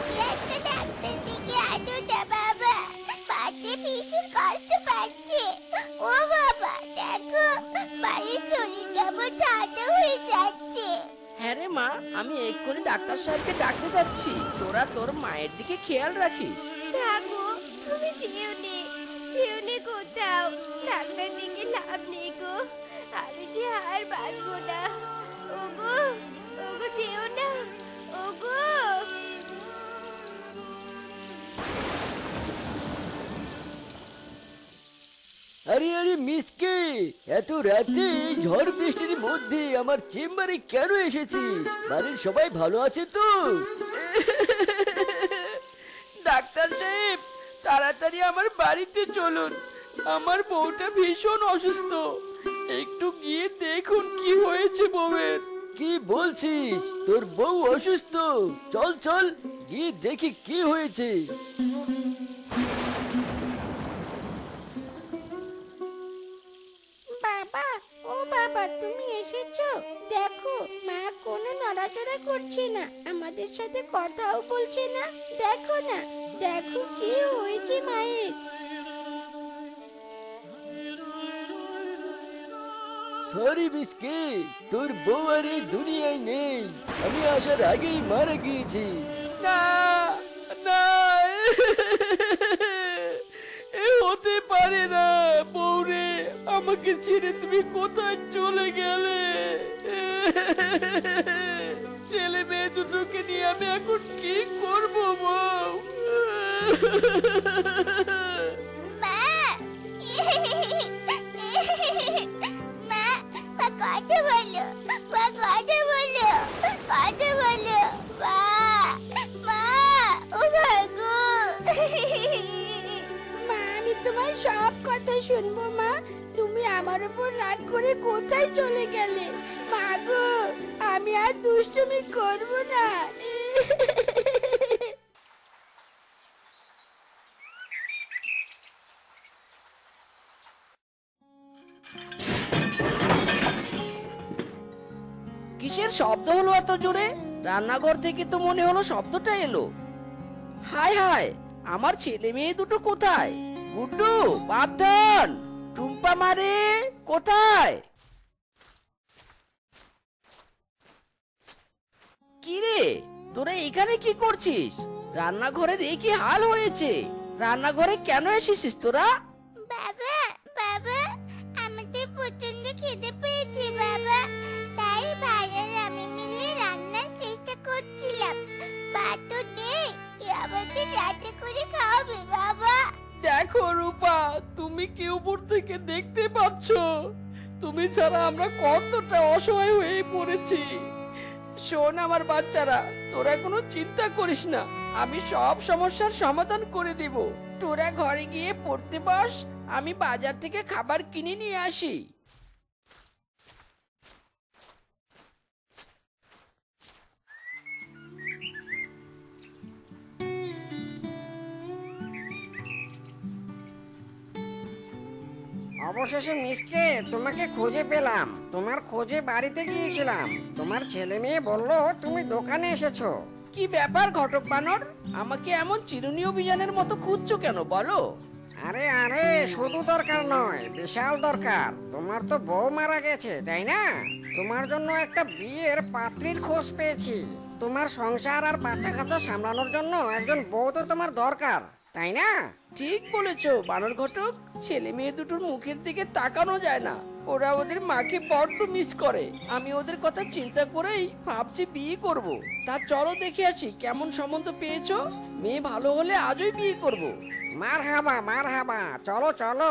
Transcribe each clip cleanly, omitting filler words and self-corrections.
একটা ডাক্তার দিকে আনো না বাবা, পাতে ভীষণ কষ্ট পাচ্ছে। ও বাবা দেখো, মায়ের শরীর কেমন ঠান্ডা হয়ে যাচ্ছে। হ্যাঁ রে মা, আমি এক্ষুনি ডাক্তার সাহেবকে ডাকতে যাচ্ছি। তোরা তোর মায়ের দিকে খেয়াল রাখিস। থাকো, তুমি যেও নে কোথাও, ডাক্তার দিকে লাভ নেই গো, আমি যে আর বাঁচবো না। ওগো, ওগো যেও না, ওগো। আরে আরে মিসকে, এত রাতে এই ঝড় বৃষ্টির মধ্যে আমার চেম্বারে কেন এসেছিস? বাড়ির সবাই ভালো আছে তো? ডাক্তার সাহেব, তাড়াতাড়ি আমার বাড়িতে চলুন। আমার বউটা ভীষণ অসুস্থ, একটু গিয়ে দেখুন কি হয়েছে বউয়ের। কি বলছিস? তোর বউ অসুস্থ? চল চল গিয়ে দেখি কি হয়েছে। বাবা, ও বাবা, তুমি এসেছো? দেখো, মা কোনো নড়াচড়া করছে না, আমাদের সাথে কথাও বলছে না। দেখো না, দেখো কি হয়েছে মায়ের। সরি মিসকে, তোর বউ আর এই দুনিয়ায় নেই। আমি আসার আগেই মারা গিয়েছি। না না, এ হতে পারে না। বউরে, আমাকে ছেড়ে তুমি কোথায় চলে গেলে? ছেলে মেয়ে দুটোকে নিয়ে আমি এখন কি করবো বউ? মা, মা, মা কথা বলো, মা কথা বলো, কথা বলো, মা, মা, ও ভাগো। মা, আমি তোমার সব কথা শুনবো মা। তুমি আমার উপর রাগ করে কোথায় চলে গেলে? মা গো, আমি আর দুষ্টুমি করবো না। কিসের শব্দ হলো এত জোরে? রান্নাঘর থেকে তো মনে হলো শব্দটা এলো। হায় হায়, আমার ছেলে মেয়ে দুটো কোথায়? গুড্ডু, বাপধন, টুম্পা মারে কোথায়? কি রে, তোরা এখানে কি করছিস? রান্নাঘরের এ কি হাল হয়েছে? রান্নাঘরে কেন এসেছিস তোরা? বাবা, বাবা, আমাদের প্রচন্ড খিদে পেয়েছে বাবা, তাই ভাই আর আমি মিলে রান্নার চেষ্টা করছিলাম। ভাত তো নেই, কে আমাদের রান্না করে খাওয়াবে বাবা? দেখো রূপা, তুমি কি উপর থেকে দেখতে পাচ্ছ? তুমি ছাড়া আমরা কতটা অসহায় হয়ে পড়েছি। শোন আমার বাচ্চারা, তোরা কোনো চিন্তা করিস না, আমি সব সমস্যার সমাধান করে দিব। তোরা ঘরে গিয়ে পড়তে বস, আমি বাজার থেকে খাবার কিনে নিয়ে আসি। অবশেষে মিসকে তোমাকে খুঁজে পেলাম। তোমার খোঁজে বাড়িতে গিয়েছিলাম, তোমার ছেলে মেয়ে বললো তুমি দোকানে এসেছো। কি ব্যাপার ঘটক বানর, আমাকে এমন চিরুনি অভিযানের মতো খুঁজছো কেন বলো? আরে আরে, শুধু দরকার নয়, বিশাল দরকার। তোমার তো বউ মারা গেছে, তাই না? তোমার জন্য একটা বিয়ের পাত্রীর খোঁজ পেয়েছি। তোমার সংসার আর বাচ্চা কাচ্চা সামলানোর জন্য একজন বউ তো তোমার দরকার, তাই না? ঠিক বলেছো বানর ঘটক, ছেলে মেয়ে দুটোর মুখের দিকে তাকানো যায় না। ওরা ওদের মাকে বড্ড মিস করে। আমি ওদের কথা চিন্তা করেই ভাবছি বিয়ে করব। তা চলো দেখে আসি কেমন সম্বন্ধ পেয়েছো। মেয়ে ভালো হলে আজই বিয়ে করব। মারহাবা, চলো চলো।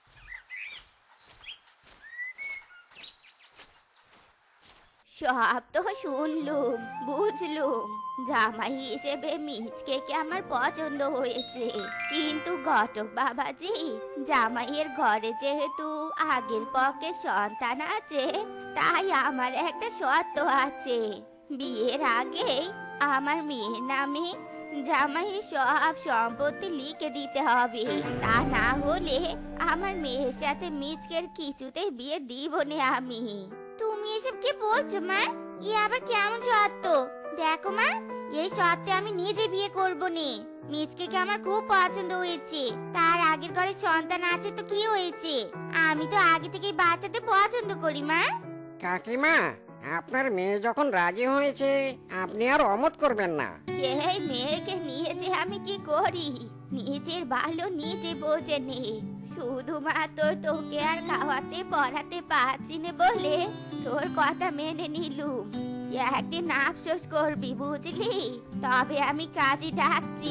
সব তো শুনলুম, বুঝলুম, জামাই হিসেবে মিচকে আমার পছন্দ হয়েছে। কিন্তু ঘটক বাবাজি, জামাইয়ের ঘরে যেহেতু আগের পক্ষে সন্তান আছে, তাই আমার একটা শর্ত আছে। বিয়ের আগেই আমার মেয়ের নামে জামাইয়ের সব সম্পত্তি লিখে দিতে হবে। তা না হলে আমার মেয়ের সাথে মিচকের কিছুতেই বিয়ে দিব না আমি। তুমি এসব কি বলছো মা? ই আবার কেমন শর্ত? দেখো মা, এই সত্ত্বে আমি নিজে বিয়ে করব নে। মিচকে আমার খুব পছন্দ হয়েছে। তার আগের ঘরে সন্তান আছে তো কি হয়েছে? আমি তো আগে থেকেই বাচ্চাদের পছন্দ করি মা। কাকিমা, আপনার মেয়ে যখন রাজি হয়েছে আপনি আর অমত করবেন না। এই মেয়েকে নিয়ে যে আমি কি করি? নিজের ভালো নিজে বোঝে নে। শুধুমাত্র তোকে আর খাওয়াতে পড়াতে পারছি না বলে তোর কথা মেনে নিলুম। একদিন আফসোস করবি বুঝলি? তবে আমি কাজে ডাকছি।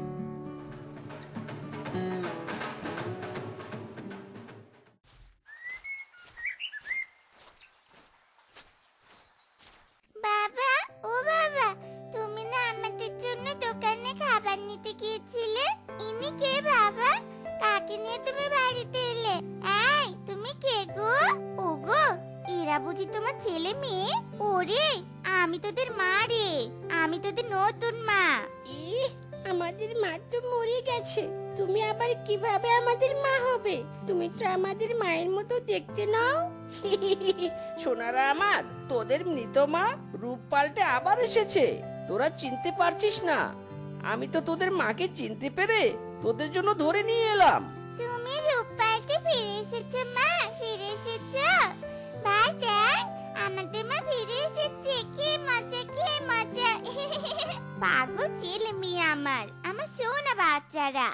বাবা, ও বাবা, তুমি না আমাদের জন্য দোকানে খাবার নিতে গিয়েছিলে? ইনি কে বাবা? কাকে নিয়ে তুমি বাড়িতে এলে? এই, তুমি কে গো? ওগো, এরা বুঝি তোমার ছেলে মেয়ে? ওরে, আমি তোদের মা রে। আমি তোদের নতুন মা। আমাদের মা তো মরে গেছে, তুমি আবার কিভাবে আমাদের মা হবে? তুমি তো আমাদের মায়ের মতো দেখতে নাও। সোনারা আমার, তোদের মৃত মা রূপ পাল্টে আবার এসেছে। তোরা চিনতে পারছিস না? আমি তো তোদের মাকে চিনতে পেরে তোদের জন্য ধরে নিয়ে এলাম। তুমি রূপালকে ফিরে এসেছো মা, ফিরে এসেছো। ভাই দেখ, আমাদের মা ফিরে এসেছে। কি মজা, কি মজা। পাগল ছেলে মেয়ে আমার সোনা বাচ্চারা।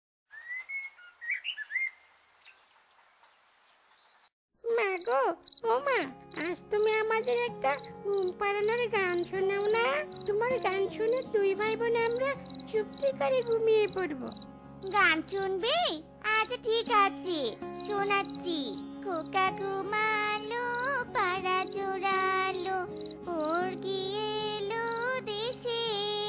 মা গো, ও মা, আজ তুমি আমাদের একটা ঘুম পাড়ানোর গান শোনাও না। তোমার গান শুনে দুই ভাই বোন আমরা চুপটি করে ঘুমিয়ে পড়বো। গান শুনবে? আচ্ছা ঠিক আছে, শোনাচ্ছি। খোকা ঘুমালো, পাড়া জোড়ালো, ওর গিয়ে এলো দেশে।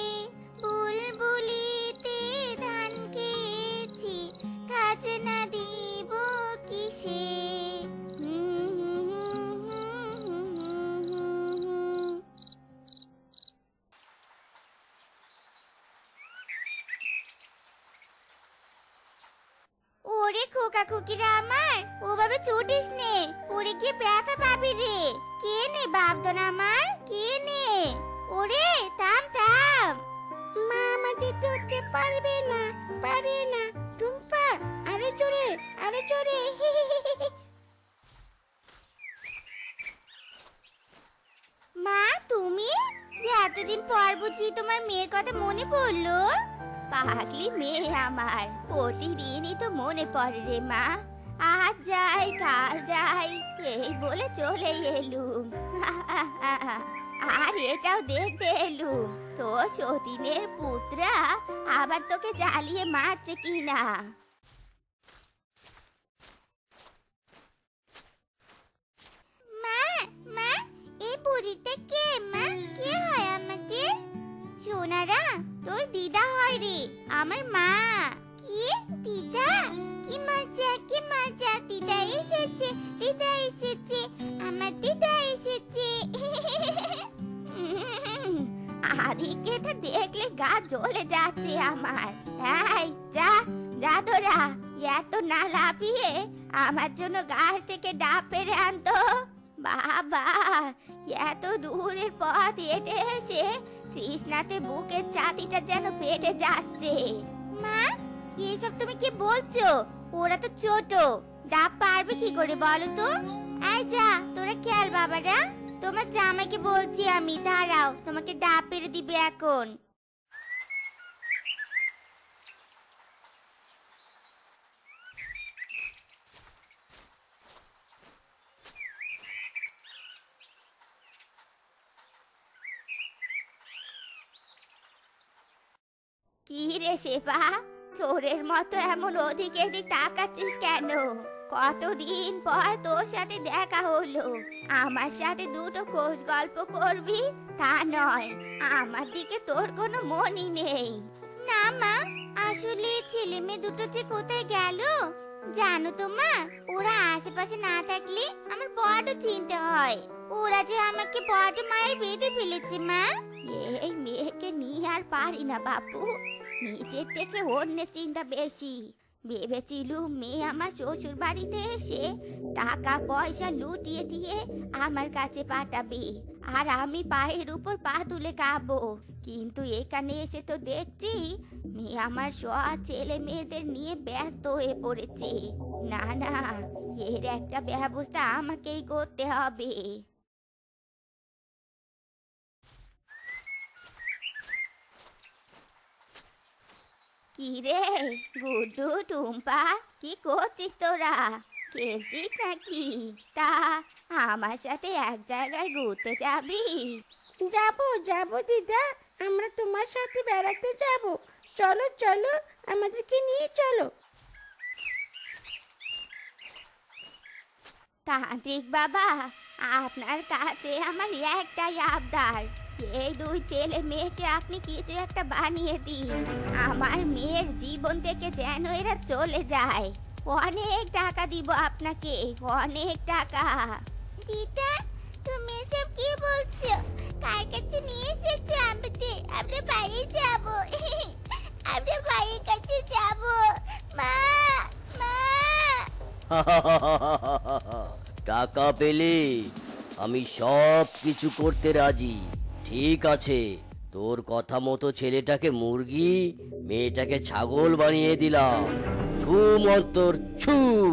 বুলবুলিতে ধান খেয়েছি, খাজনা দিব কিসে? ওরে খোকা খুকিরা আমার, ওভাবে ছুটিস নে, পড়ে গিয়ে ব্যথা পাবি রে। কে নে বাপদন আমার, কে নে? ওরে থাম থাম। মা আমাদের ধরতে পারবে না, পারে না। টুম্পা, আরো জোরে, আরো জোরে। মা তুমি? এতদিন পর বুঝি তোমার মেয়ের কথা মনে পড়লো? পাগলি মেয়ে আমার, প্রতিদিনই তো মনে পড়ে রে মা। আজ যাই কাল যাই এই বলে চলে এলুম। আর এটাও দেখতে এলুম তো সতীনের পুত্রা আবার তোকে জ্বালিয়ে মারছে কিনা। মা, মা, এই বুড়িটা কে মা? কে হয় আমাদের? সোনারা, তোর দিদা হয় রে, আমার মা। কি দিদা? কি মজা, কি মজা। দিদা এসেছে, দিদা এসেছে, আমার দিদা এসেছে। আদিকে তো দেখলে গা জ্বলে যাচ্ছে আমার। এই যা, যা তোরা, এত না লাফিয়ে আমার জন্য গাছ থেকে ডাব পেরে আনতো। বাবা, এত দূরের পথ হেঁটে এসে তৃষ্ণাতে বুকের ছাতিটা যেন ফেটে যাচ্ছে। মা, এসব তুমি কি বলছো? ওরা তো ছোট, ডাব পারবে কি করে বলো তো? এই যা, তোরা খেয়াল বাবারা। তোমার জামাইকে বলছি আমি, দাঁড়াও, তোমাকে ডাব পেরে দিবে এখন। কি রে শেফা, চোরের মতো এমন ওদিক এদিক তাকাচ্ছিস কেন? কতদিন পর তোর সাথে দেখা হলো। আমার সাথে দুটো খোঁজ গল্প করবি তা নয়, আমার দিকে তোর কোনো মনই নেই। না মা, আসলে ছেলে মেয়ে দুটো যে কোথায় গেল জানো তো মা? ওরা আশেপাশে না থাকলে আমার বড় চিন্তা হয়। ওরা যে আমাকে বড় মায়ের বেঁধে ফেলেছে মা। এই মেয়েকে নিয়ে আর পারি না বাপু, নিজের থেকে অন্যের চিন্তা বেশি। ভেবেছিলুম মেয়ে আমার শ্বশুর বাড়িতে এসে টাকা পয়সা লুটিয়ে দিয়ে আমার কাছে পাঠাবে, আর আমি পায়ের উপর পা তুলে খাবো। কিন্তু এখানে এসে তো দেখছি মেয়ে আমার সব ছেলে মেয়েদের নিয়ে ব্যস্ত হয়ে পড়েছে। না না, এর একটা ব্যবস্থা আমাকেই করতে হবে। কি রে গুড্ডু, টুম্পা, কি করছিস তোরা? খেলছিস নাকি? তা আমার সাথে এক জায়গায় ঘুরতে যাবি? যাবো যাবো দিদা, আমরা তোমার সাথে বেড়াতে যাব। চলো চলো, আমাদেরকে নিয়ে চলো। তান্ত্রিক বাবা, আপনার কাছে আমার একটাই আবদার, এই দুই ছেলে মেয়েকে আপনি কিছু একটা বানিয়ে দিন। আমার মেয়ের জীবন থেকে যেন এরা চলে যায়। অনেক টাকা দিব আপনাকে, অনেক টাকা। দিদা, তুমি এসব কি বলছো? কার কাছে নিয়ে এসেছো আমাদের? আমরা বাড়ি যাব, আমরা বাড়ির কাছে যাব। মা, মা। টাকা পেলে আমি সব কিছু করতে রাজি। ঠিক আছে, তোর কথা মতো ছেলেটাকে মুরগি, মেয়েটাকে ছাগল বানিয়ে দিলাম। ছু মন্তর ছু।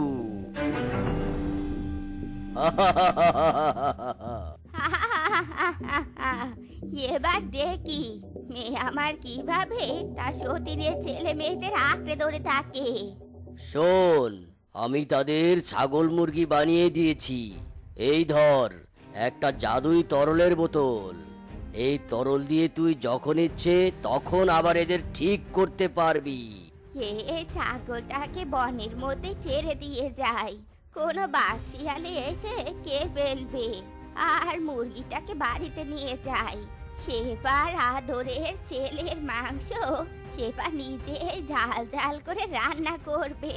এবার দেখি মেয়ে আমার কিভাবে তার সতীনের ছেলে মেয়েদের আঁকড়ে ধরে থাকে। শোন, আমি তাদের ছাগল মুরগি বানিয়ে দিয়েছি। এই ধর একটা জাদুই তরলের বোতল। এই তরল দিয়ে তুই যখন ইচ্ছে তখন আবার এদের ঠিক করতে পারবি। এই ছাগলটাকে বনের মধ্যে ছেড়ে দিয়ে যায়, কোনো বাদশিয়ালে এসে কে ফেলবে, আর মুরগিটাকে বাড়িতে নিয়ে যায়। সেবার আদরের ছেলের মাংস সেবার নিজে ঝাল ঝাল করে রান্না করবে।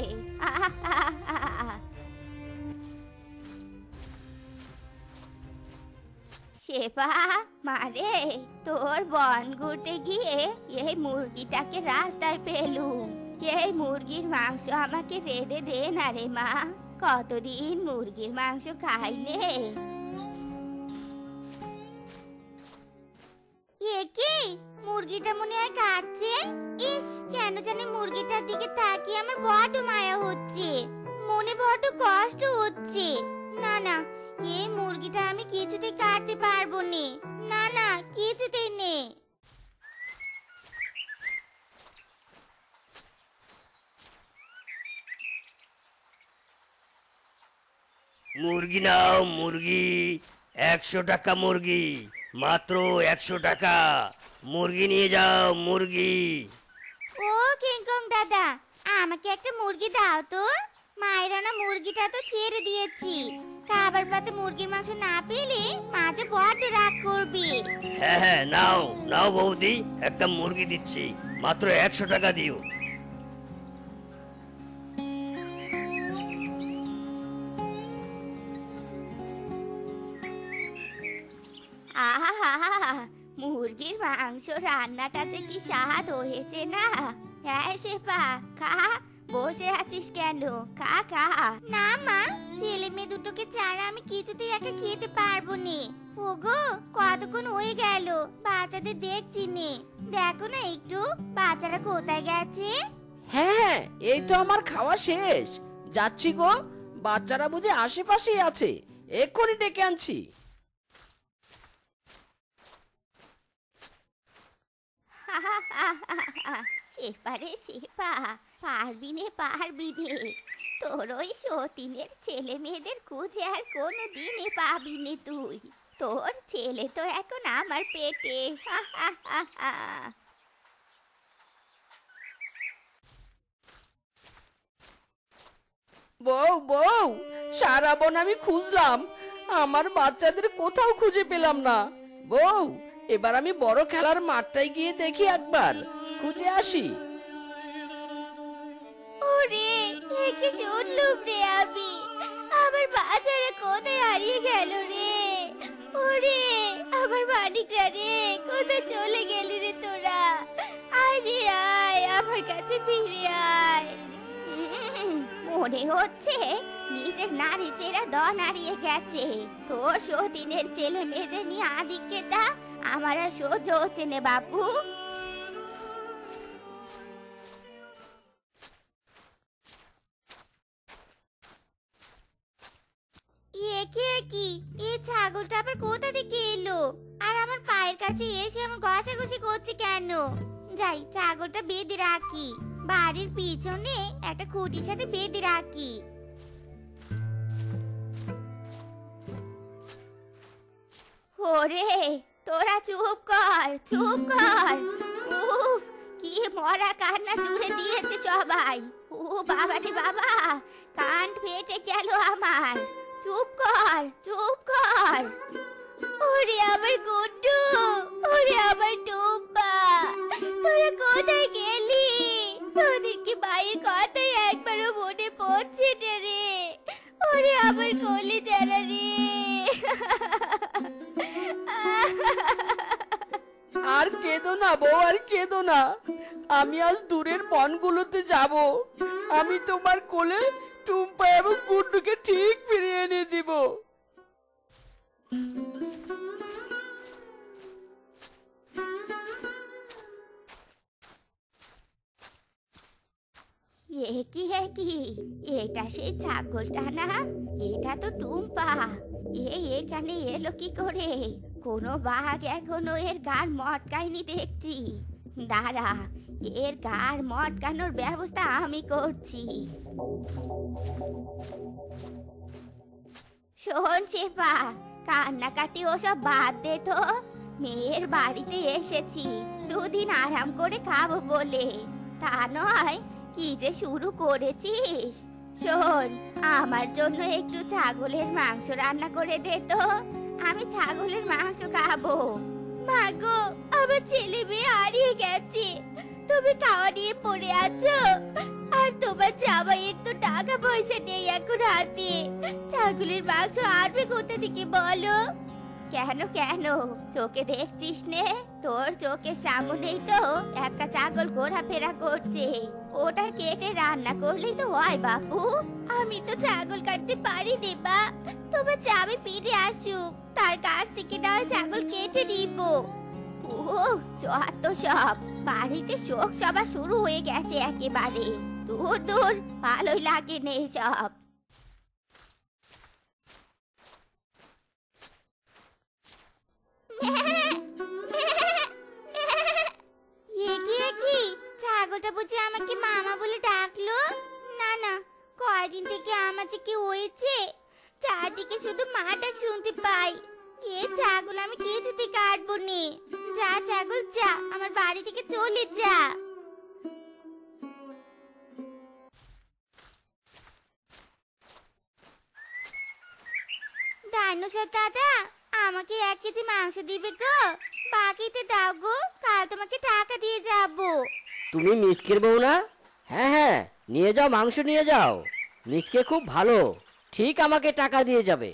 শেফা, মারে তোর বন ঘুরতে গিয়ে এই মুরগিটাকে রাস্তায় পেলুম। এই মুরগির মাংস আমাকে রেঁধে দে না রে মা, কতদিন মুরগির মাংস খাইলে। এ কি, মুরগিটা মনে হয় খাচ্ছে। ইস, কেন জানি মুরগিটার দিকে তাকিয়ে আমার বড্ড মায়া হচ্ছে, মনে বড্ড কষ্ট হচ্ছে। না না, এই মুরগিটা আমি কিছুতেই কাটতে পারবো নে। না না, কিছুতেই নে। মুরগি নাও মুরগি, 100 টাকা মুরগি, মাত্র 100 টাকা। মুরগি নিয়ে যাও মুরগি। ও কিংকং দাদা, আমাকে একটা মুরগি দাও তো। মায়েরা না মুরগিটা তো ছেড়ে দিয়েছি, খাবার পাতে মুরগির মাংস না পেলে মাঝে বড্ড রাগ করবি। হ্যাঁ হ্যাঁ, নাও নাও বৌদি, একটা মুরগি দিচ্ছি, মাত্র 100 টাকা দিও। আহা, মুরগির মাংস রান্নাটা যে কি স্বাদ হয়েছে না। হ্যাঁ শেফা, খা। বসে আছিস কেন? খা খা। না মা, ছেলে মেয়ে দুটোকে ছাড়া আমি কিছুতেই একা খেতে পারবো নে। ওগো, কতক্ষণ হয়ে গেল, বাচ্চাদের দেখছি নে। দেখো না একটু, বাচ্চারা কোথায় গেছে? হ্যাঁ, এই তো আমার খাওয়া শেষ, যাচ্ছি গো। বাচ্চারা বুঝি আশেপাশেই আছে, এক্ষুনি ডেকে আনছি। শেফা রে শেফা, পারবি নে পারবি নে। তোর ওই সতীনের ছেলে মেয়েদের খুঁজে আর কোনো দিনে পাবি নে তুই। তোর ছেলে তো এখন আমার পেটে। বউ বউ, সারা বন আমি খুঁজলাম, আমার বাচ্চাদের কোথাও খুঁজে পেলাম না। বউ, এবার আমি বড় খেলার মাঠটায় গিয়ে দেখি, একবার খুঁজে আসি। ওরে, একে শুনলুম রে আমি, আমার বাচ্চারা কোথায় হারিয়ে গেল রে। ওরে আমার মানিকরা রে, কোথায় চলে গেলি রে তোরা? আয় রে আয়, আমার কাছে ফিরে আয়। মনে হচ্ছে নিজের নারী চেরা দন হারিয়ে গেছে। তোর সতীনের ছেলে মেয়েদের নিয়ে আদিক্যতা আমার আর সহ্য হচ্ছে না বাপু। কি এই ছাগলটা আবার কোথা থেকে এলো আর আমার পায়ের কাছে এসে আমার ঘষাঘষি করছে কেন? যাই ছাগলটা বেঁধে রাখি, বাড়ির পিছনে একটা খুঁটির সাথে বেঁধে রাখি। ওরে তোরা চুপ কর, চুপ কর। উফ, কি মরা কান্না জুড়ে দিয়েছে সবাই। ও বাবা রে বাবা, কান ফেটে গেল আমার। চুপ কর, চুপ কর। ওরে আমার গুড্ডু, ওরে আমার টুম্পা, তোরা কোথায় গেলি? তোদের কি মায়ের কথাই একবারও মনে পড়ছে না রে? ওরে আমার কলিজারা রে। আর কেঁদো না বউ, আর কেঁদো না। আমি আজ দূরের বনগুলোতে যাব। আমি তোমার কোলে টুম্পা এবং গুড্ডুকে ঠিক ফিরিয়ে এনে দিব। কি এটা সেই ছাগলটা না? এটা তো টুম্পা। এখানে এলো কি করে? কোনো বাঘ এখনো এর গান মটকায়নি দেখছি। দাঁড়া, এর গান মটকানোর ব্যবস্থা আমি করছি। শোন শেফা, কান্নাকাটি ওসব বাদ দে তো। মেয়ের বাড়িতে এসেছি দুদিন আরাম করে খাবো বলে, তা নয় কি যে শুরু করেছিস। শোন, আমার জন্য একটু ছাগলের মাংস রান্না করে দে তো, আমি ছাগলের মাংস খাবো। মাগো, আমার ছেলে মেয়ে হারিয়ে গেছে, তুমি খাওয়া নিয়ে পড়ে আছো। আর তোমার জামাইয়ের তো টাকা পয়সা নেই এখন হাতে। ছাগলের মাংস আনবে কোথা থেকে বলো? কেন কেন, চোখে দেখছিস নে? তোর চোখের সামনেই তো একটা ছাগল ঘোরাফেরা করছে, ওটা কেটে রান্না করলেই তো হয় বাপু। আমি তো ছাগল কাটতে পারি নে বা, তোমার জামাই ফিরে আসুক, তার কাছ থেকে না ছাগল কেটে নিব। ও যত সব, বাড়িতে শোক সভা শুরু হয়ে গেছে একেবারে। দূর দূর, ভালোই লাগে নে সব। ছাগলটা বুঝি আমাকে মামা বলে ডাকলো? না না, কয়দিন থেকে আমার যে কি হয়েছে, চারদিকে শুধু মা ডাক শুনতে পাই। এ ছাগল আমি কিছুতে কাটবো নি। যা ছাগল যা, আমার বাড়ি থেকে চলে যা। ডাইনোসর দাদা, আমাকে 1 কেজি মাংস দিবে গো? বাকিতে দাও গো, কাল তোমাকে টাকা দিয়ে যাবো। তুমি মিসকের বউ না? হ্যাঁ হ্যাঁ, নিয়ে যাও, মাংস নিয়ে যাও। মিসকে খুব ভালো, ঠিক আমাকে টাকা দিয়ে যাবে।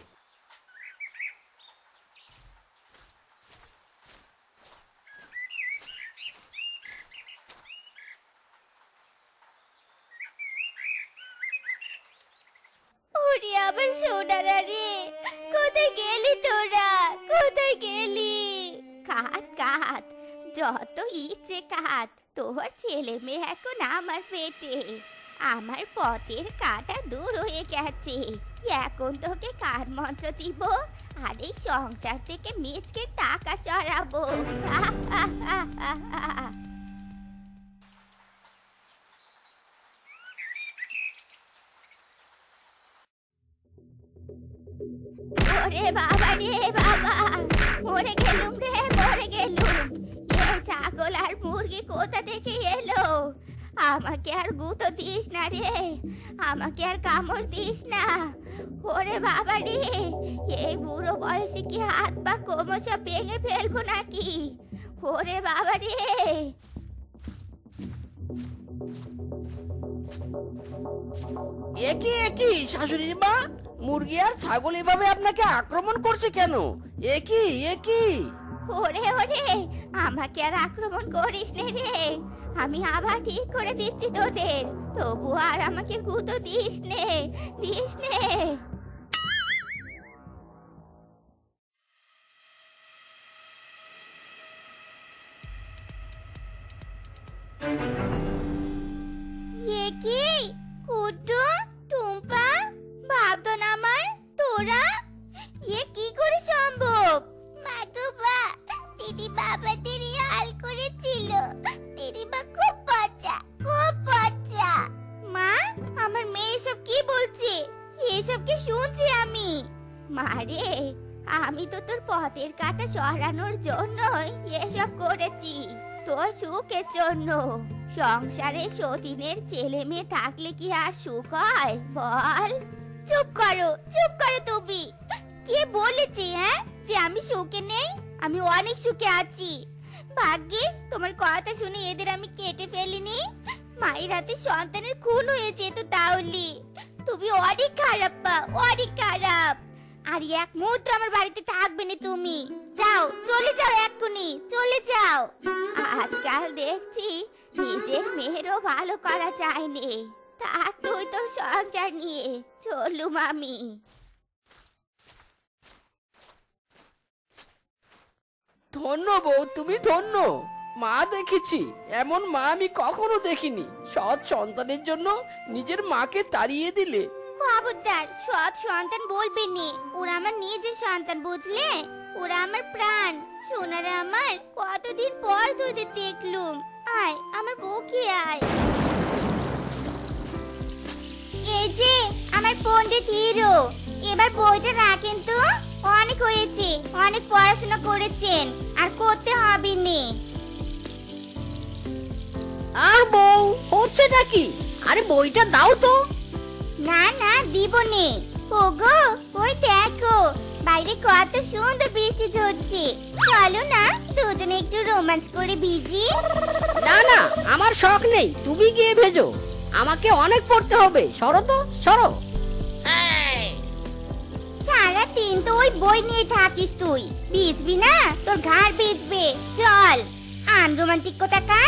ওরে আবার সোনারা রে, কোথায় গেলি তোরা? কোথায় গেলি? কাঁদ কাঁদ, যত ইচ্ছে কাঁদ। তোর ছেলে মেয়ে এখন আমার পেটে। আমার পথের কাঁটা দূর হয়ে গেছে। এখন তোকে কার মন্ত্র দিব আর এই সংসার থেকে মিচকে টাকা চড়াবো। ওরে বাবা রে বাবা, মরে গেলুম রে, মরে গেলুম। এই ছাগল আর মুরগি কোথা থেকে এলো? আমাকে আর গুঁতো দিস না রে, আমাকে আর কামড় দিস না। ওরে বাবা রে, এই বুড়ো বয়সে কি হাত পা কোমর সব ভেঙে ফেলবো নাকি? ওরে বাবা রে। একই শাশুড়ির মা, মুরগি আর ছাগল এভাবে আপনাকে আক্রমণ করছে কেন? একই ওরে ওরে, আমাকে আর আক্রমণ করিস নে রে, আমি আবার ঠিক করে দিচ্ছি তোদের। তবু আর আমাকে গুঁতো দিস নে, দিস নে। এ কি কুট্টু, টুম্পা, ভাবতো না আমার তোরা, এ কি করে সম্ভব? মাগুবা, দিদিমা আমাদের এই হাল করেছিল। দিদিমা খুব বাচ্চা, খুব বাচ্চা। মা, আমার মেয়ে এসব কি বলছে? এসব কি শুনছি আমি? মারে, আমি তো তোর পথের কাঁটা সরানোর জন্যই এসব করেছি, তোর সুখের জন্য। সংসারে সতীনের ছেলে মেয়ে থাকলে কি আর সুখ হয় বল? চুপ করো, চুপ করো তুমি। কে বলেছে হ্যাঁ যে আমি সুখে নেই? আমি অনেক সুখে আছি। ভাগ্যিস তোমার কথা শুনে এদের আমি কেটে ফেলিনি। মায়ের হাতে সন্তানের খুন হয়েছে তো তাহলে তুমি অনেক খারাপ পা, অনেক খারাপ। আর এক মুহূর্ত আমার বাড়িতে থাকবে না তুমি। যাও, চলে যাও, এক্ষুনি চলে যাও। আজকাল দেখছি নিজের মেয়েরও ভালো করা চায়নি, তা তুই তোর সংসার নিয়ে চলুম আমি। ধন্য বউ, তুমি ধন্য। মা দেখেছি, এমন মা আমি কখনো দেখিনি। সৎ সন্তানের জন্য নিজের মাকে তাড়িয়ে দিলে। খবরদার সৎ সন্তান বলবে নি, ওরা আমার নিজের সন্তান, বুঝলে? ওরা আমার প্রাণ। সোনারা আমার কতদিন পর তোদের দেখলুম। আয় আমার বউকে আয়। এই যে আমার পণ্ডিত হিরো, এবার বইটা রাখেন তো। অনেক হয়েছে, অনেক পড়াশোনা করেছেন, আর করতে হবে নি। আহ বউ, হচ্ছেটা কি? আরে বইটা দাও তো। না না, দিব নে। ওগো, ওই দেখো বাইরে কত সুন্দর বৃষ্টি ঝরছে। চলো না দুজনে একটু রোমান্স করে ভিজি। না না, আমার শখ নেই, তুমি গিয়ে ভেজো। আমাকে অনেক পড়তে হবে। সরো তো, সরো। সারা দিন তো ওই বই নিয়ে থাকিস তুই, ভিজবি না? তোর ঘাড় ভিজবে। চল, আনরোমান্টিক কোথাকার।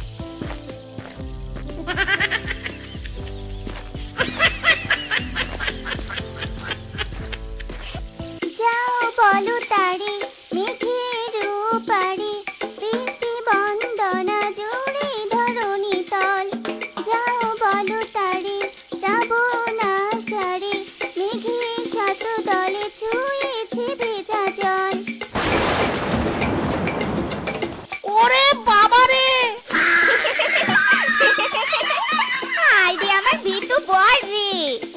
যাও বলো তারে মেঘের পারে, বৃষ্টি বন্দনা জুড়ে ধরণী তল। যাও বলো তারে শ্রাবণ আষাঢ়ে, মেঘের শত দলে ছুঁয়েছে ভেজা জল। ওরে বাবা রে! আইরে আমার ভিতু বল রে।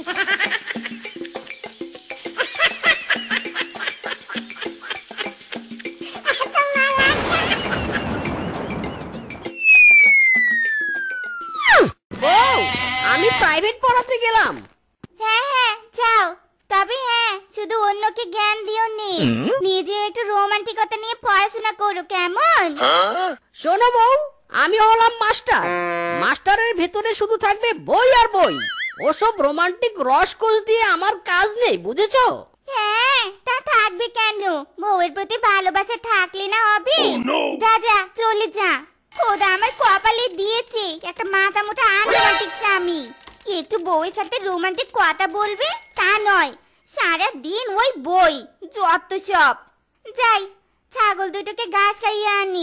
বউ, আমি প্রাইভেট পড়াতে গেলাম। হ্যাঁ হ্যাঁ যাও, তবে হ্যাঁ শুধু অন্যকে জ্ঞান দিও নি, নিজে একটু রোমান্টিকতা নিয়ে পড়াশোনা করো, কেমন? শোনো বউ, আমি হলাম মাস্টার। মাস্টারের ভেতরে শুধু থাকবে বই আর বই। ওসব রোমান্টিক রসকোষ দিয়ে আমার কাজ নেই, বুঝেছো? হ্যাঁ, তা থাকবে কেন? বউয়ের প্রতি ভালোবাসা থাকলে না হবে? যা যা, চলে যা। খোদা আমার কপালে দিয়েছে একটা মাথা মোটা আনরোমান্টিক স্বামী। একটু বউয়ের সাথে রোমান্টিক কথা বলবে তা নয়, সারা দিন ওই বই, যত সব। যাই, ছাগল দুটোকে ঘাস খাইয়ে আনি।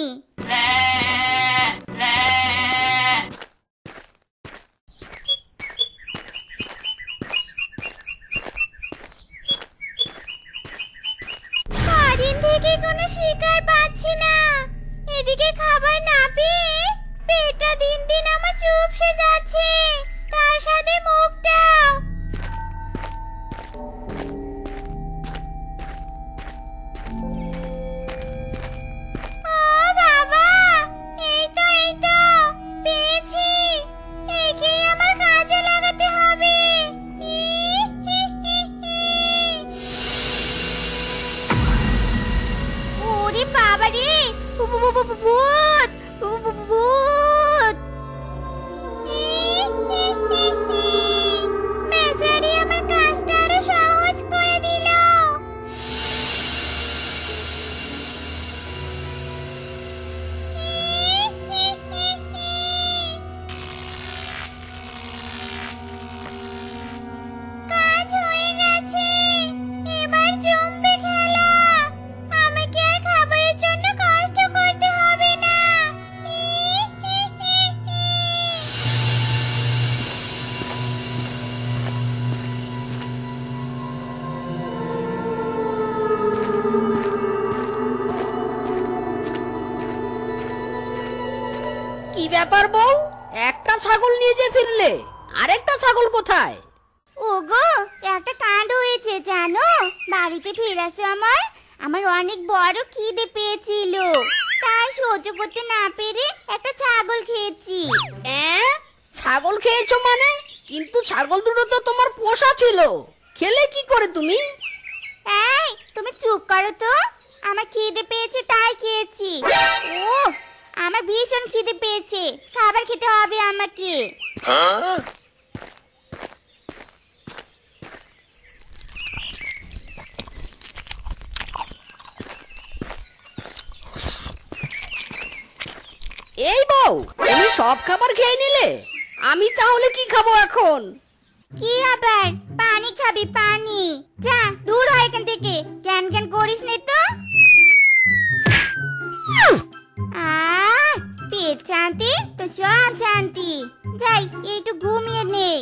কদিন থেকে কোনো শিকার পাচ্ছি না। এদিকে খাবার না পেয়ে পেটটা দিন দিন আমার চুপসে যাচ্ছে, তার সাথে মুখটাও। ও বাবা, এই তো পেয়েছি। একেই আমার কাজে লাগাতে হবে। ওরে বাবা রে, ভূত ভূত। বেচারি আমার কাজটা আরো সহজ করে দিল। কাজ হয়ে গেছে, এবার জমবে খেলা। আমাকে আর খাবারের জন্য কষ্ট করতে হবে না। কি ব্যাপার বউ, একটা ছাগল নিয়ে যে ফিরলে, আরেকটা ছাগল কোথায়? ওগো, একটা কাণ্ড হয়েছে জানো। বাড়িতে ফেরার সময় আমার অনেক বড় খিদে পেয়েছিল, তাই সহ্য করতে না পেরে একটা ছাগল খেয়েছি। ছাগল খেয়েছো মানে? কিন্তু ছাগল দুটো তো তোমার পোষা ছিল, খেলে কি করে তুমি? এই তুমি চুপ করো তো, আমার খিদে পেয়েছে তাই খেয়েছি। ও, আমার ভীষণ খিদে পেয়েছে, খাবার খেতে হবে আমাকে। এই বউ, তুমি সব খাবার খেয়ে নিলে, আমি তাহলে কি খাবো এখন? কি আবার পানি খাবি? পানি? যা দূর হয় এখান থেকে, জ্ঞান জ্ঞান করিস নে তো। পেট শান্তি তো সব শান্তি। যাই একটু ঘুমিয়ে নেই।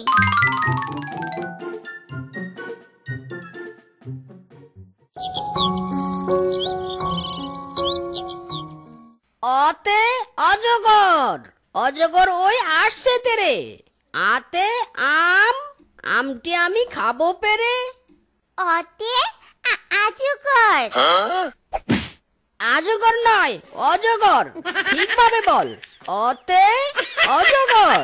অতে অজগর, অজগর ওই আসছে তেরে। আতে আম, আমটি আমি খাবো পেরে। অতে আজগর। আজগর নয়, অজগর। ঠিকভাবে বল, অতে অজগর।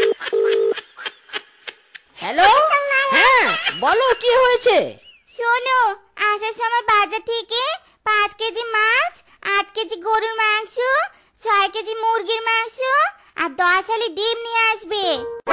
হ্যালো, হ্যাঁ বলো কি হয়েছে? শোনো, আসার সময় বাজার থেকে 5 কেজি মাছ, 8 কেজি গরুর মাংস, 6 কেজি মুরগির মাংস আর 10 হালি ডিম নিয়ে আসবে।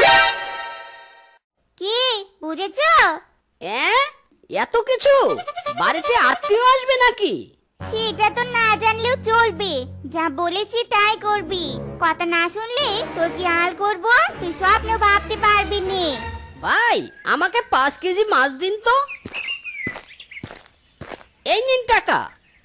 কি বুঝেছো? এত কিছু? বাড়িতে আত্মীয় আসবে নাকি? সেটা তো না জানলেও চলবে, যা বলেছি তাই করবি। কথা না শুনলে তোর কি হাল করবো তুই স্বপ্ন ভাবতে পারবি নে। ভাই, আমাকে 5 কেজি মাছ দিন তো। এই নিন টাকা।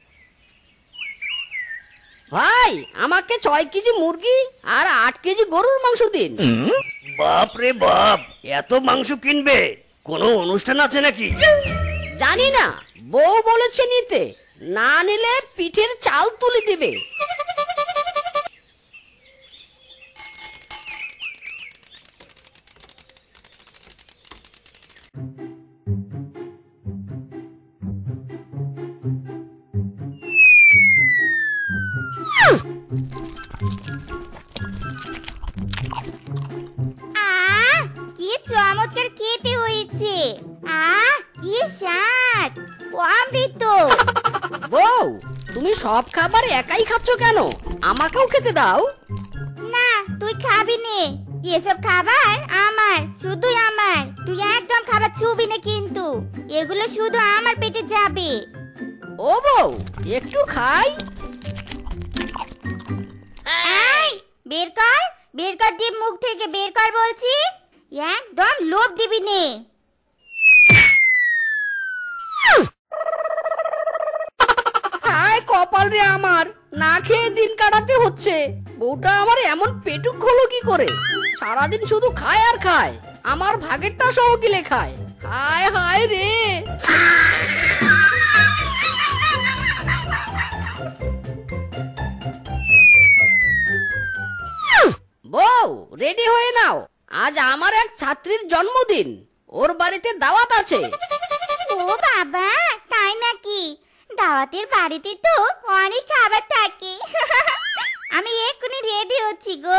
ভাই, আমাকে 6 কেজি মুরগি আর 8 কেজি গরুর মাংস দিন। বাপ রে বাপ, এত মাংস কিনবে? কোনো অনুষ্ঠান আছে নাকি? জানি না, বউ বলেছে নিতে, না নিলে পিঠের চাল তুলে দিবে। কি চমৎকার খেতে হয়েছে। কি স্বাদ, অমৃত। বউ, তুমি সব খাবার একাই খাচ্ছ কেন? আমাকেও খেতে দাও। না, তুই খাবি নে। এসব খাবার আমার, শুধুই আমার। তুই একদম খাবার ছুবি না কিন্তু, এগুলো শুধু আমার পেটে যাবে। ও বউ, একটু খাই। এই, বের কর, বের কর ডিম মুখ থেকে, বের কর বলছি। একদম লোভ দিবি নে। হায় কপাল রে আমার, না খেয়ে দিন কাটাতে হচ্ছে। বউটা আমার এমন পেটুক হলো কি করে? সারাদিন শুধু খায় আর খায়, আমার ভাগেরটা সহ গিলে খায়। হায় হায় রে। বউ, রেডি হয়ে নাও, আজ আমার এক ছাত্রীর জন্মদিন, ওর বাড়িতে দাওয়াত আছে। ও বাবা, তাই নাকি? দাওয়াতের বাড়িতে তো অনেক খাবার থাকে। আমি এক্ষুনি রেডি হচ্ছি গো।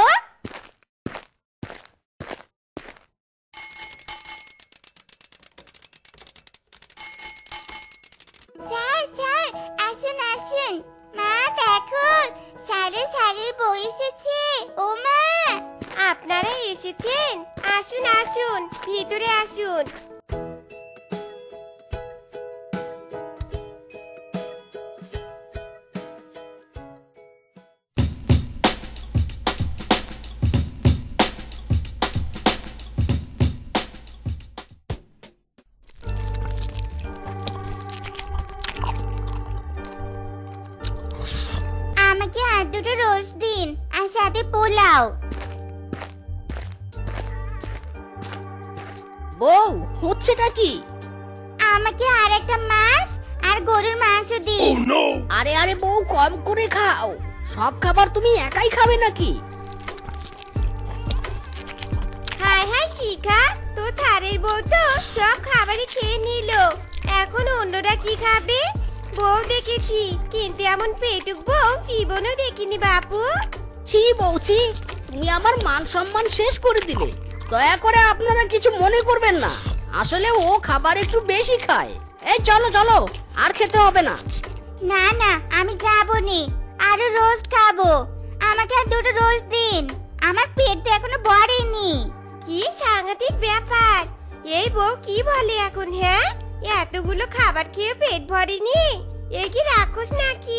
স্যার স্যার, আসুন আসুন। মা দেখো, স্যারের স্যারের বউ এসেছে। ও মা, আপনারা এসেছেন? আসুন আসুন, ভিতরে আসুন। আমাকে আর দুটো রোস্ট দিন, আর সাথে পোলাও। বউ, হচ্ছেটা কি? আমাকে আর একটা মাছ আর গরুর মাংস দিন। আরে আরে বউ, কম করে খাও। সব খাবার তুমি একাই খাবে নাকি? হায় হায় শিখা, তো থারের বউ তো সব খাবারই খেয়ে নিল। এখন অন্যরা কি খাবে? বউ দেখেছি, কিন্তু এমন পেটুক বউ জীবনেও দেখিনি বাপু। ছি বৌছি, তুমি আমার মান সম্মান শেষ করে দিলে। দয়া করে আপনারা কিছু মনে করবেন না, আসলে ও খাবার একটু বেশি খায়। এই চলো চলো, আর খেতে হবে না। না না, আমি যাবো নি, আরো রোস্ট খাবো। আমাকে আর দুটো রোস্ট দিন, আমার পেট তো এখনো ভরেনি। কি সাংঘাতিক ব্যাপার! এই বউ কি বলে এখন? হ্যাঁ, এতগুলো খাবার খেয়ে পেট ভরেনি? এ কি রাক্ষস নাকি?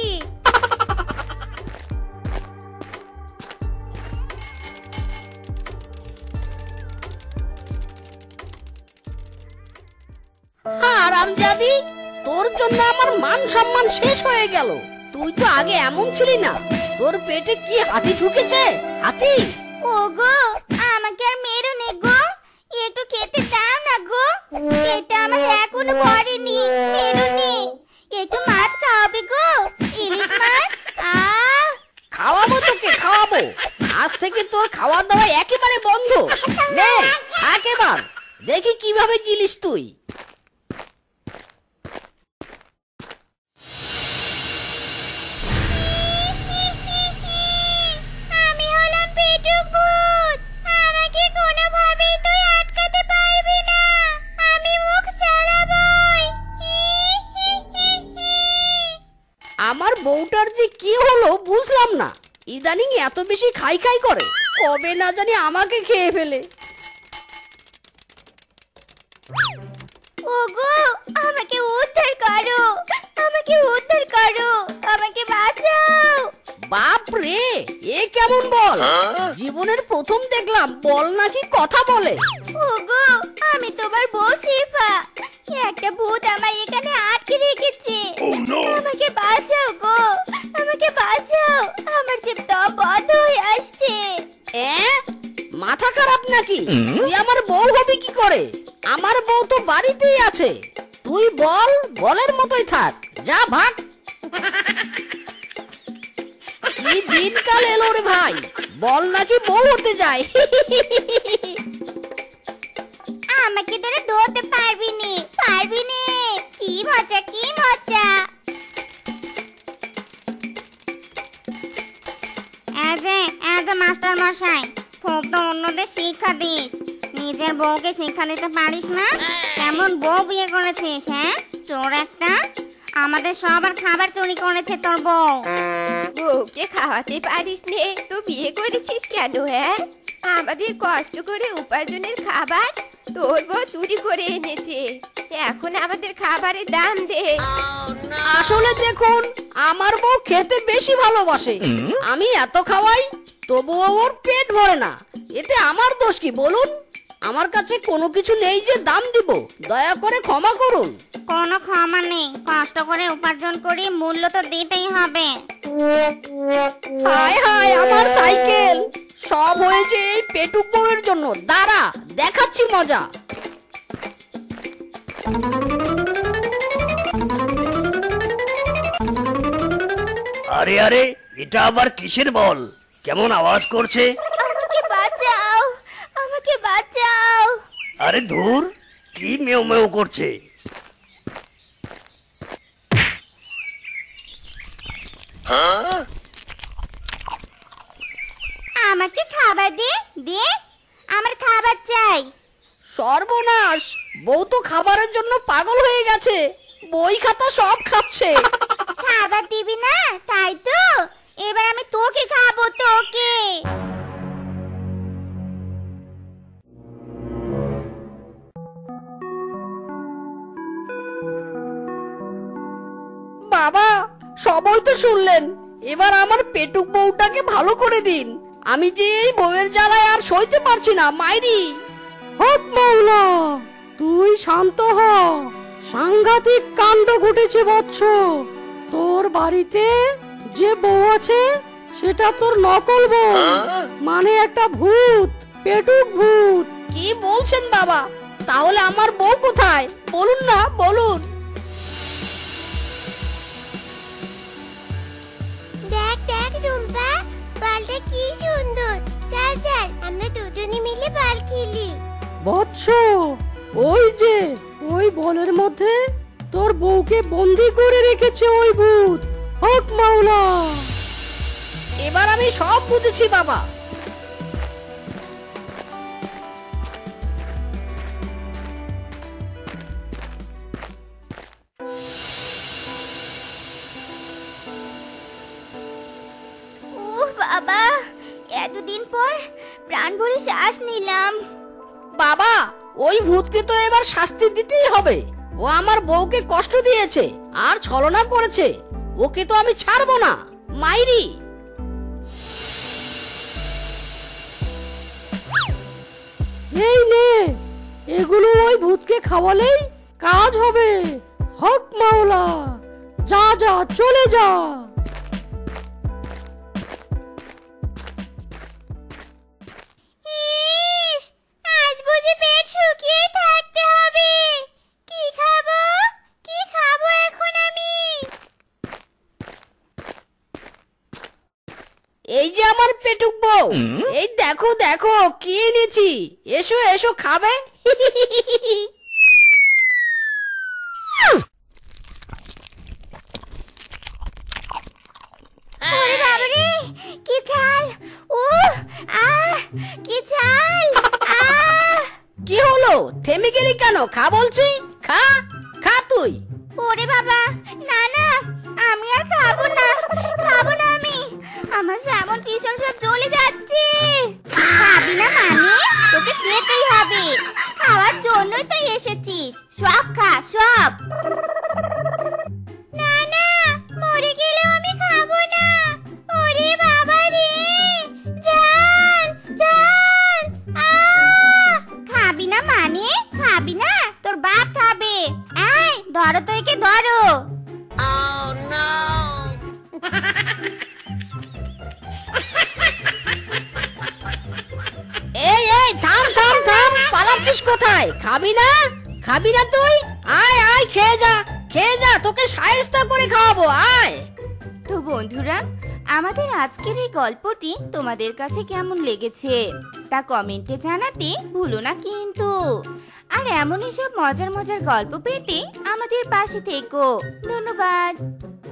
হারামজাদি, তোর জন্য আমার মান সম্মান শেষ হয়ে গেল। তুই তো আগে এমন ছিলি না। তোর পেটে কি হাতি ঢুকেছে? হাতি? ওগো, আমাকে আর মেরো নে গো, একটু খেতে দাও না গো। পেটটা আমার এখনো ভরেনি, মেরো নে। একটু মাছ খাওয়াবে গো, ইলিশ মাছ। খাওয়াবো তোকে, খাওয়াবো। আজ থেকে তোর খাওয়া দাওয়া একেবারে বন্ধ। নে, থাক এবার, দেখি কিভাবে গিলিস তুই। আমি হলাম পেটুক ভূত, আমাকে কোনোভাবেই তুই আটকাতে পারবি না। আমি মুখ চালাবই। আমার বউটার যে কি হলো বুঝলাম না। ইদানিং এত বেশি খাই খাই করে, কবে না জানি আমাকে খেয়ে ফেলে। ওগো, আমাকে উদ্ধার করো, আমাকে উদ্ধার করো, আমাকে বাঁচাও। বাপ রে, এ কেমন বল? জীবনের প্রথম দেখলাম বল নাকি কথা বলে। ওগো, আমি তোমার বউ শিফা। একটা ভূত আমায় এখানে আটকে রেখেছে। আমাকে বাঁচাও গো, আমাকে বাঁচাও, আমার যে দম বন্ধ হয়ে আসছে। মাথা খারাপ নাকি? তুই আমার বউ হবি কি করে? আমার বউ তো বাড়িতেই আছে। তুই বল, বলের মতোই থাক, যা ভাগ। কি দিনকাল এলো রে ভাই, বল নাকি বউ হতে যায়। আমাকে তোরা ধরতে পারবি নি, পারবি নি। কি মজা, কি মজা। এজ মাস্টার মশাই, খুব তো অন্যদের শিক্ষা দিস, নিজের বউকে শিক্ষা দিতে পারিস না? কেমন বউ বিয়ে করেছিস? হ্যাঁ, চোর একটা। আমাদের সবার খাবার চুরি করেছে তোর বউ। বউকে খাওয়াতে পারিস নে তো বিয়ে করেছিস কেন? হ্যাঁ, আমাদের কষ্ট করে উপার্জনের খাবার তোর বউ চুরি করে এনেছে। এখন আমাদের খাবারের দাম দে। আসলে দেখুন, আমার বউ খেতে বেশি ভালোবাসে। আমি এত খাওয়াই, তবুও ওর পেট ভরে না। এতে আমার দোষ কি বলুন? আমার কাছে কোনো কিছু নেই যে দাম দিব, দয়া করে ক্ষমা করুন। কোনো ক্ষমা নেই, কষ্ট করে উপার্জন করি, মূল্য তো দিতেই হবে। হায় হায়, আমার সাইকেল! সব হয়েছে এই পেটুক বউয়ের জন্য। দাঁড়া, দেখাচ্ছি মজা। আরে আরে, এটা আবার কিসের বল? কেমন আওয়াজ করছে? আমাকে বাঁচাও, আমাকে বাঁচাও। আরে ধুর, কি মেও মেও করছে? আমাকে খাবার দে, দে, আমার খাবার চাই। সর্বনাশ, বউ তো খাবারের জন্য পাগল হয়ে গেছে, বই খাতা সব খাচ্ছে। খাবার দিবি না, তাই তো? এবার আমি তোকে খাবো, তোকে। বাবা, সবাই তো শুনলেন, এবার আমার পেটুক বউটাকে ভালো করে দিন। আমি যে এই বউয়ের জ্বালায় আর সইতে পারছি না, মাইরি। হক মাওলা, তুই শান্ত হ। সাংঘাতিক কাণ্ড ঘটেছে বৎস। তোর বাড়িতে যে বউ আছে সেটা তোর নকল বউ, মানে একটা ভূত, পেটুক ভূত। কি বলছেন বাবা? তাহলে আমার বউ কোথায়? বলুন না, বলুন। দেখ দেখ রুম্পা, বলটা কি সুন্দর। চল চল, আমরা দুজনে মিলে মিলে বল খেলি। বৎস, ওই যে ওই বলের মধ্যে তোর বউকে বন্দি করে রেখেছে ওই ভূত। হক মাওলা! এবার আমি সব বুঝেছি বাবা। উহ বাবা, এতদিন পর প্রাণ ভরে শ্বাস নিলাম। বাবা, ওই ভূতকে তো এবার শাস্তি দিতেই হবে। ও আমার বউকে কষ্ট দিয়েছে আর ছলনা করেছে। ওকে তো আমি ছাড়বো না। মাইরি! এই নে, এগুলো ওই ভূতকে খাওয়ালেই কাজ হবে। হক মাওলা! যা যা, চলে যা। ইস, আজ বুঝি পেট শুকিয়ে থাকতে হবে। কি খাবো, কি খাবো এখন আমি? এই যে আমার পেটুক বউ, এই দেখো দেখো কি এনেছি। এসো এসো, খাবে। ওরে বাবারে, কি ঝাল! কি ঝাল! কি হলো, থেমে গেলি কেন? খা বলছি, খা খা তুই। ওরে বাবা, না না, আমি আর খাবো না, খাবো না আমি। আমার সামন পিছন সব জ্বলে যাচ্ছে। খাবি না মানে? তোকে খেতেই হবে। খাওয়ার জন্যই তো এসেছিস। সব খা, সব। না না, মরে গেলেও আমি খাবো না। ওরে বাবা রে, জান জান! খাবি না মানে? খাবি না? তোর বাপ খাবে। এই ধরো তো, একে ধরো। এই এই, থাম থাম থাম, পালাচ্ছিস কোথায়? খাবি না? খাবি না তুই? আয় আয়, খেয়ে যা, খেয়ে যা, তোকে শায়েস্তা করে খাওয়াবো, আয়। তো বন্ধুরা, আমাদের আজকের এই গল্পটি তোমাদের কাছে কেমন লেগেছে তা কমেন্টে জানাতে ভুলো না কিন্তু। আর এমনই সব মজার মজার গল্প পেতে আমাদের পাশে থেকো। ধন্যবাদ।